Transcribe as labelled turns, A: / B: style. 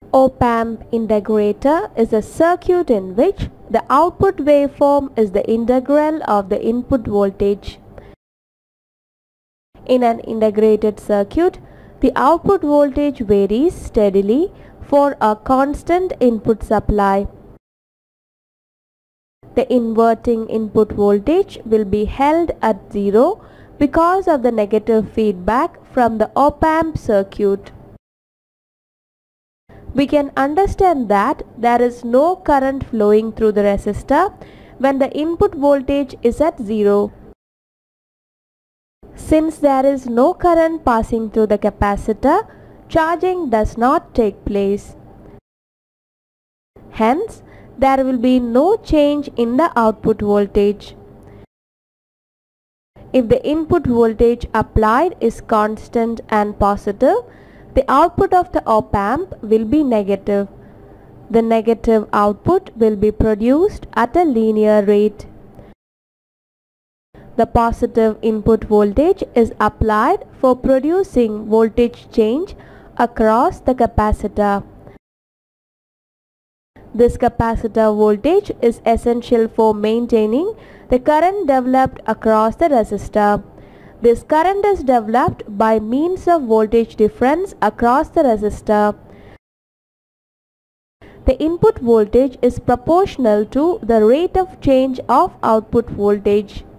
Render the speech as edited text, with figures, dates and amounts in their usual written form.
A: Op-amp integrator is a circuit in which the output waveform is the integral of the input voltage. In an integrated circuit, the output voltage varies steadily for a constant input supply. The inverting input voltage will be held at zero because of the negative feedback from the op-amp circuit. We can understand that there is no current flowing through the resistor when the input voltage is at zero. Since there is no current passing through the capacitor, charging does not take place. Hence, there will be no change in the output voltage. If the input voltage applied is constant and positive, the output of the op-amp will be negative. The negative output will be produced at a linear rate. The positive input voltage is applied for producing voltage change across the capacitor. This capacitor voltage is essential for maintaining the current developed across the resistor. This current is developed by means of voltage difference across the resistor. The input voltage is proportional to the rate of change of output voltage.